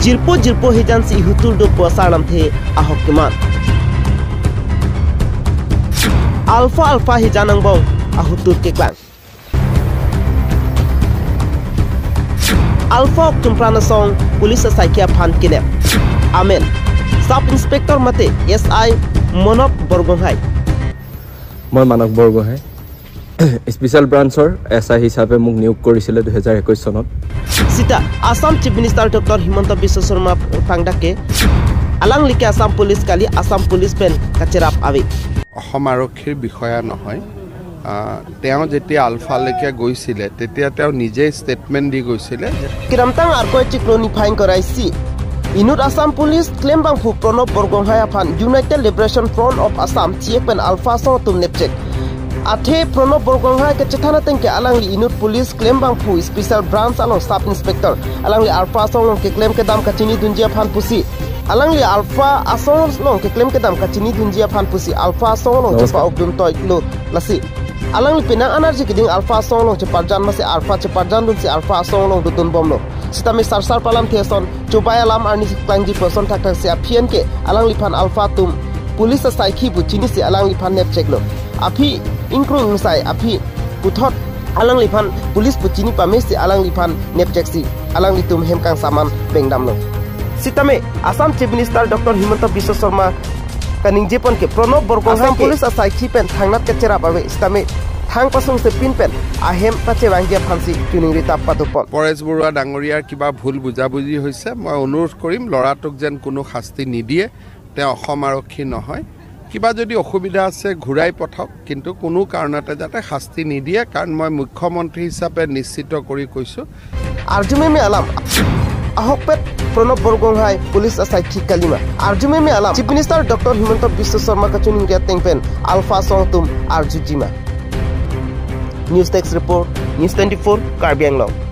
Jirpo hijan si hutul do puasaram the ahok keman. Alpha hijanang bong ahutul keklang. Alpha tumprana song police saikia phan kenep. Amen. Sub Inspector mate SI Pronob Borgonghai. মই মানক Borgohain special ব্ৰাঞ্চৰ SI হিচাপে মোক নিয়োগ কৰিছিল 2021 চনত Sita Assam Chief Minister Dr.Himanta Biswasarma pangdake alang like Assam Police kali Assam Police pen kacherap awi Assam আৰক্ষীৰ বিষয়া নহয় তেওঁ যেতিয়া আলফা লেকে গৈছিলে তেতিয়া তেওঁ নিজে ষ্টেটমেন্ট দি গৈছিলে kiramtang arkoi chikloni fine koraisi Inut Assam Police claim bang pu Pronob Borgonghai aphan United Liberation Front of Assam chiek pen alpha so tum nepchek Athe Pronob Borgonghai ke chethana tengke alangli Inut Police claim bang pu Special Branch along Sub Inspector alangli alpha song ke claim ke dam kachini dunjia phan pusi alangli alpha asong long ke claim ke dam kachini dunjia phan pusi alpha song long chepa obdum toy lo lasi alangli pinang energy kiding alpha song long cheparjan mase alpha cheparjan dun si alpha song long dun bom lo Sitame sarsar palam theson coba alam arni klangji person tak se apian ke alang lipan alpha tum police saiki bu chini se alang lipan nep check lo api including sai api puthot alang lipan police bu chini pame se alang lipan nep check si alang litum hemkang saman bengdam lo Sitame Assam Chief Minister Dr.Himanta Biswasarma kaning jepon ke Pronob Borgonghai police saiki pen thangnat ke chera pabe sitame Hang pasung se pinpen ahem pache wangia phansi tuning rita patupon Paresh Barua ডাঙৰীয়াৰ কিবা ভুল বুজাবুজি হৈছে মই অনুৰোধ কৰিম লৰাটোক যেন কোনো শাস্তি নিদিয়ে তে অসম আৰক্ষী নহয় কিবা যদি অসুবিধা আছে ঘুৰাই পঠাওক কিন্তু কোনো কাৰণতে যাতে শাস্তি নিদিয়ে কাৰণ মই মুখ্যমন্ত্ৰী হিচাপে নিশ্চিত কৰি কৈছো Arjumeme alam ahokpet Pronob Borgonghai police asai kalima Arjumeme alam Chief Minister Dr.Himanta Biswasarma kachuning ria tengpen alpha song tum arjujima News Text Report, News 24, Karbi Anglong.